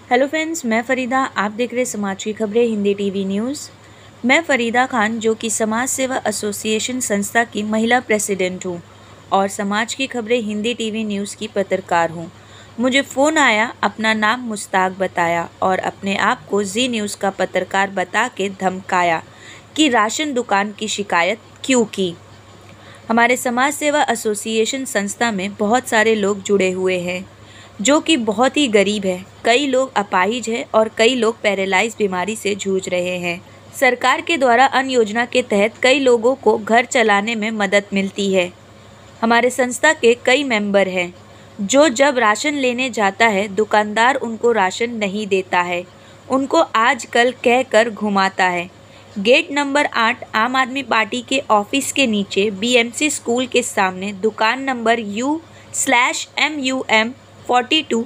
Hello friends, मैं फ़रीदा। आप देख रहे समाज की खबरें हिंदी टीवी न्यूज़। मैं फ़रीदा खान, जो कि समाज सेवा एसोसिएशन संस्था की महिला प्रेसिडेंट हूँ और समाज की खबरें हिंदी टीवी न्यूज़ की पत्रकार हूँ। मुझे फ़ोन आया, अपना नाम मुश्ताक बताया और अपने आप को जी न्यूज़ का पत्रकार बता के धमकाया कि राशन दुकान की शिकायत क्यों की। हमारे समाज सेवा एसोसिएशन संस्था में बहुत सारे लोग जुड़े हुए हैं जो कि बहुत ही गरीब है। कई लोग अपाहिज हैं और कई लोग पैरालाइज बीमारी से जूझ रहे हैं। सरकार के द्वारा अन्न योजना के तहत कई लोगों को घर चलाने में मदद मिलती है। हमारे संस्था के कई मेंबर हैं जो जब राशन लेने जाता है, दुकानदार उनको राशन नहीं देता है, उनको आजकल कहकर घुमाता है। गेट नंबर 8 आम आदमी पार्टी के ऑफिस के नीचे बीएमसी स्कूल के सामने दुकान नंबर U/MUM 42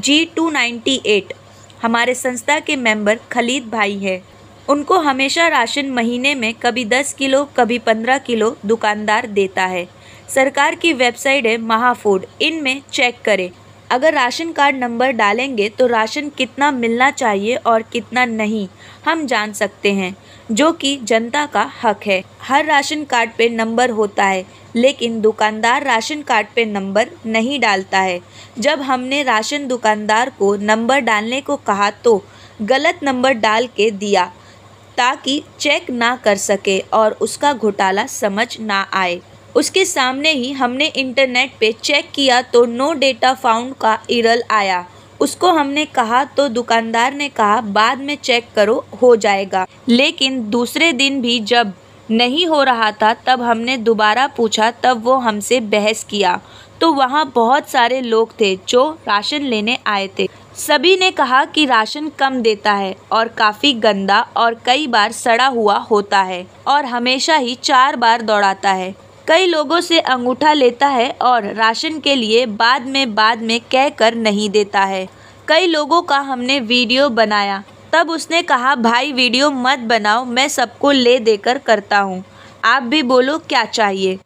G298 हमारे संस्था के मेंबर खलीद भाई है। उनको हमेशा राशन महीने में कभी 10 किलो कभी 15 किलो दुकानदार देता है। सरकार की वेबसाइट है महाफूड, इनमें चेक करें। अगर राशन कार्ड नंबर डालेंगे तो राशन कितना मिलना चाहिए और कितना नहीं हम जान सकते हैं, जो कि जनता का हक है। हर राशन कार्ड पे नंबर होता है, लेकिन दुकानदार राशन कार्ड पे नंबर नहीं डालता है। जब हमने राशन दुकानदार को नंबर डालने को कहा तो गलत नंबर डाल के दिया ताकि चेक ना कर सके और उसका घोटाला समझ ना आए। उसके सामने ही हमने इंटरनेट पे चेक किया तो नो डेटा फाउंड का एरर आया। उसको हमने कहा तो दुकानदार ने कहा बाद में चेक करो, हो जाएगा। लेकिन दूसरे दिन भी जब नहीं हो रहा था तब हमने दोबारा पूछा, तब वो हमसे बहस किया। तो वहाँ बहुत सारे लोग थे जो राशन लेने आए थे। सभी ने कहा कि राशन कम देता है और काफ़ी गंदा और कई बार सड़ा हुआ होता है और हमेशा ही 4 बार दौड़ाता है। कई लोगों से अंगूठा लेता है और राशन के लिए बाद में कहकर नहीं देता है। कई लोगों का हमने वीडियो बनाया, तब उसने कहा भाई वीडियो मत बनाओ, मैं सबको ले देकर करता हूँ, आप भी बोलो क्या चाहिए।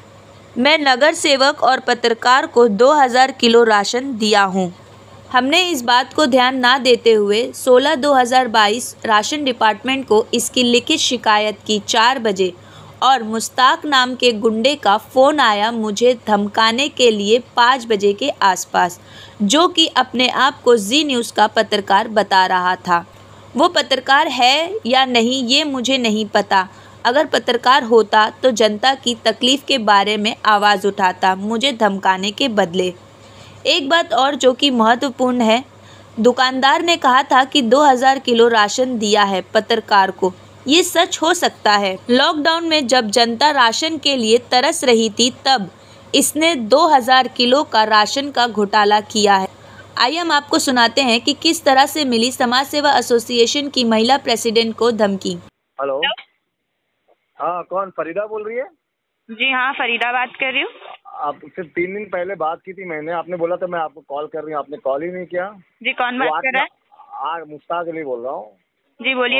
मैं नगर सेवक और पत्रकार को 2000 किलो राशन दिया हूँ। हमने इस बात को ध्यान ना देते हुए 16/2022 राशन डिपार्टमेंट को इसकी लिखित शिकायत की 4 बजे और मुश्ताक नाम के गुंडे का फ़ोन आया मुझे धमकाने के लिए 5 बजे के आसपास, जो कि अपने आप को जी न्यूज़ का पत्रकार बता रहा था। वो पत्रकार है या नहीं ये मुझे नहीं पता। अगर पत्रकार होता तो जनता की तकलीफ़ के बारे में आवाज़ उठाता, मुझे धमकाने के बदले। एक बात और जो कि महत्वपूर्ण है, दुकानदार ने कहा था कि 2000 किलो राशन दिया है पत्रकार को। ये सच हो सकता है? लॉकडाउन में जब जनता राशन के लिए तरस रही थी तब इसने 2000 किलो का राशन का घोटाला किया है। आइए हम आपको सुनाते हैं कि किस तरह से मिली समाज सेवा एसोसिएशन की महिला प्रेसिडेंट को धमकी। हेलो, हाँ कौन? फरीदा बोल रही है? जी हाँ, फरीदा बात कर रही हूँ। आपसे 3 दिन पहले बात की थी मैंने, आपने बोला था मैं आपको कॉल कर रही हूँ, आपने कॉल ही नहीं किया। जी कौन बात कर रहा है? मुश्ताक अली बोल रहा हूँ। जी बोलिए।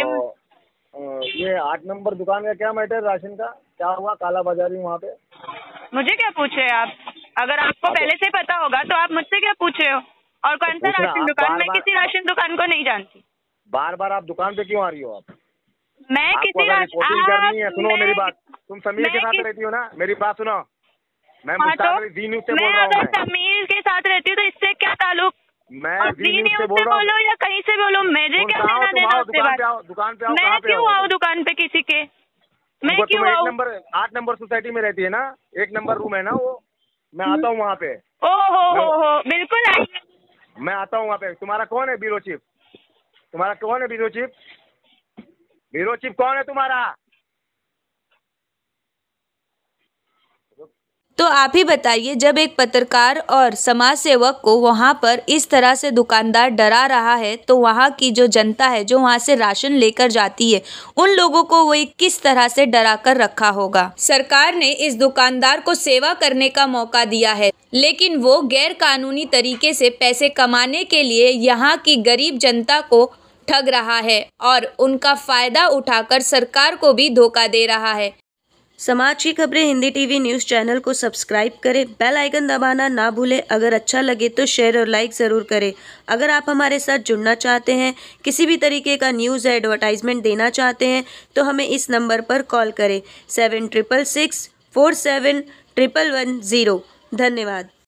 ये 8 नंबर दुकान का क्या मैटर, राशन का क्या हुआ? काला बाजारी वहाँ पे? मुझे क्या पूछ रहे हैं आप? अगर आपको पहले से पता होगा तो आप मुझसे क्या पूछ रहे हो? और कौन सा राशन दुकान? मैं किसी राशन दुकान को नहीं जानती। बार बार आप दुकान पे क्यों आ रही हो? आप मैं किसी रिपोर्टिंग करनी है, सुनो मेरी बात। तुम समीर के साथ रहती हो ना, मेरी बात सुनो। मैं मुश्ताक अली जी न्यूज़ से बोल रहा हूँ। अगर समीर के साथ रहती हूँ तो इससे क्या ताल्लुक? मैं जी न्यूज़ से बोल रहा हूँ। बोलो या कहीं से बोलो, मुझे क्या लेना देना उससे बात? दुकान पे आओ। मैं क्यों आऊँ दुकान पे किसी के? मैं क्यों आऊँ? 8 नंबर सोसाइटी में रहती है ना, 1 नंबर रूम है ना वो, मैं आता हूँ वहाँ पे। हो बिल्कुल आइए। मैं आता हूँ वहाँ पे। तुम्हारा कौन है ब्यूरो चीफ? तुम्हारा कौन है ब्यूरो चीफ? ब्यूरो चीफ कौन है तुम्हारा? तो आप ही बताइए, जब एक पत्रकार और समाज सेवक को वहाँ पर इस तरह से दुकानदार डरा रहा है तो वहाँ की जो जनता है जो वहाँ से राशन लेकर जाती है, उन लोगों को वो किस तरह से डरा कर रखा होगा। सरकार ने इस दुकानदार को सेवा करने का मौका दिया है, लेकिन वो गैर कानूनी तरीके से पैसे कमाने के लिए यहाँ की गरीब जनता को ठग रहा है और उनका फायदा उठाकर सरकार को भी धोखा दे रहा है। समाज की खबरें हिंदी टीवी न्यूज़ चैनल को सब्सक्राइब करें, बेल आइकन दबाना ना भूलें। अगर अच्छा लगे तो शेयर और लाइक ज़रूर करें। अगर आप हमारे साथ जुड़ना चाहते हैं, किसी भी तरीके का न्यूज़ एडवर्टाइजमेंट देना चाहते हैं तो हमें इस नंबर पर कॉल करें 7666471110। धन्यवाद।